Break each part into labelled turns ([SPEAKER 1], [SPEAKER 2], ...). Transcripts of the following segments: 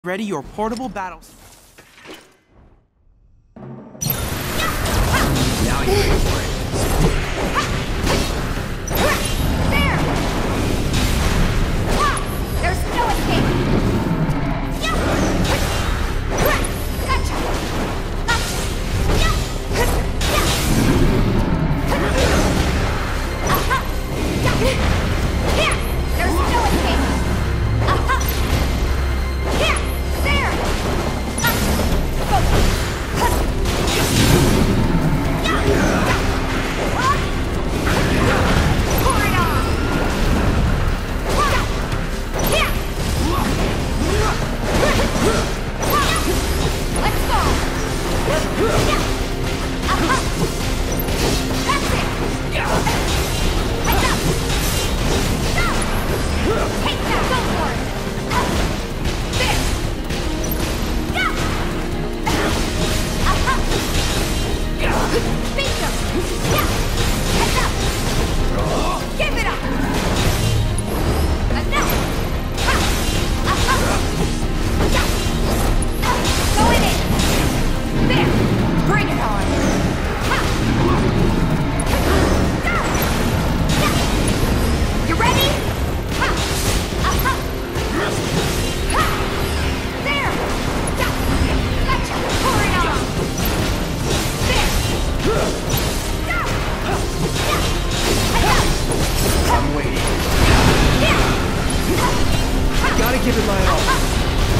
[SPEAKER 1] Ready your portable battles.
[SPEAKER 2] Now you're ready for it.
[SPEAKER 3] There! There's no escape! Gotcha! Here! There's no escape! Here! There! Pour it on! Here! Let's go! That's it! Heads up! Go! Take that! Go for it! There! Bingo! Heads up! Give it up! Enough! Going in! There! Bring it on! You ready? There! Gotcha! Pour it on! There!
[SPEAKER 2] I'm waiting. Gotta give it my all.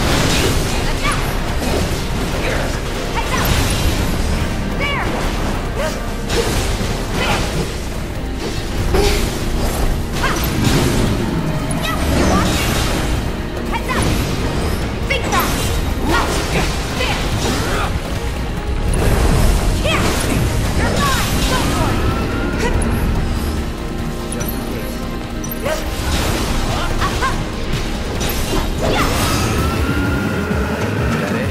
[SPEAKER 2] Just in case. Is that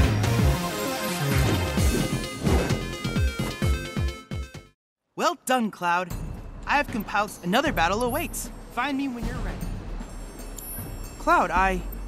[SPEAKER 2] it?
[SPEAKER 1] Well done, Cloud. I have compiled another battle awaits. Find me when you're ready. Cloud, I